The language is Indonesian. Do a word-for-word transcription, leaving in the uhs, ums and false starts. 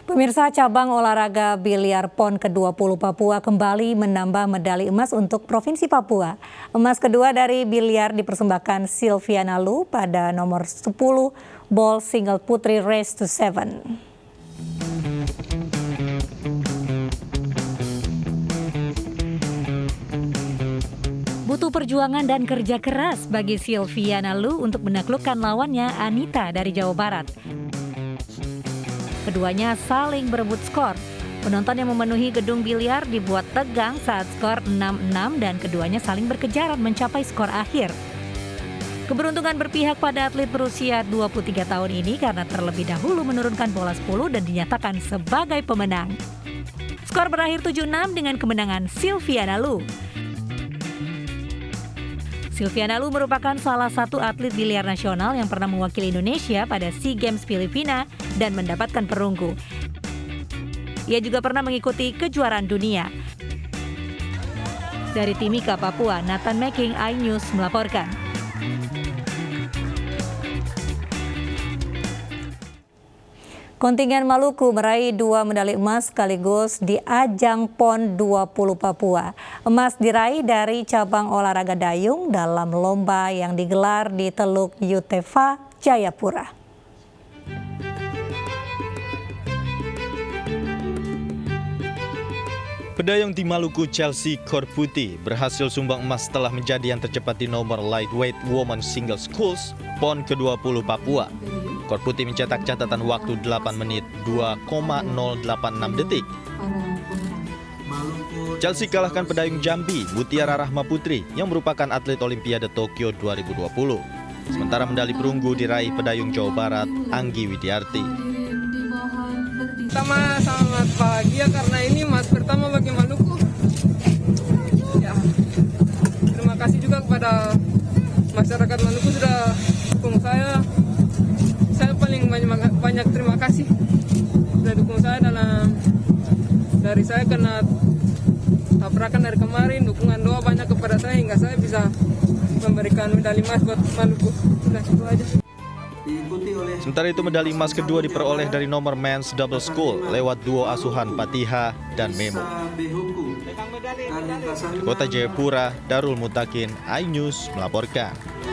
Pemirsa, cabang olahraga biliar PON ke dua puluh Papua kembali menambah medali emas untuk Provinsi Papua. Emas kedua dari biliar dipersembahkan Silviana Lu pada nomor sepuluh ball single putri race to seven. Butuh perjuangan dan kerja keras bagi Silviana Lu untuk menaklukkan lawannya Anita dari Jawa Barat. Keduanya saling berebut skor. Penonton yang memenuhi gedung biliar dibuat tegang saat skor enam enam dan keduanya saling berkejaran mencapai skor akhir. Keberuntungan berpihak pada atlet berusia dua puluh tiga tahun ini karena terlebih dahulu menurunkan bola sepuluh dan dinyatakan sebagai pemenang. Skor berakhir tujuh enam dengan kemenangan Silviana Lu. Silviana Lu merupakan salah satu atlet biliar nasional yang pernah mewakili Indonesia pada SEA Games Filipina dan mendapatkan perunggu. Ia juga pernah mengikuti kejuaraan dunia. Dari Timika, Papua, Nathan Making, iNews melaporkan. Kontingen Maluku meraih dua medali emas sekaligus di ajang PON dua puluh Papua. Emas diraih dari cabang olahraga dayung dalam lomba yang digelar di Teluk Yutefa, Jayapura. Pedayung di Maluku Chelsea Korputi berhasil sumbang emas setelah menjadi yang tercepat di nomor lightweight woman single sculls PON ke dua puluh Papua. Korputi mencetak catatan waktu delapan menit dua koma nol delapan enam detik. Chelsea kalahkan pedayung Jambi Mutiara Rahma Putri yang merupakan atlet Olimpiade Tokyo dua ribu dua puluh. Sementara medali perunggu diraih pedayung Jawa Barat Anggi Widiarti. Pertama sangat bahagia karena ini emas pertama bagi Maluku. Ya, terima kasih juga kepada masyarakat Maluku sudah dukung saya. Saya paling banyak, banyak terima kasih sudah dukung saya dalam dari saya kena tabrakan dari kemarin, dukungan doa banyak kepada saya hingga saya bisa memberikan medali emas buat Maluku. Sudah itu aja. Sementara itu medali emas kedua diperoleh dari nomor men's double scull lewat duo asuhan Patiha dan Memo. Di Kota Jayapura, Darul Mutakin, iNews melaporkan.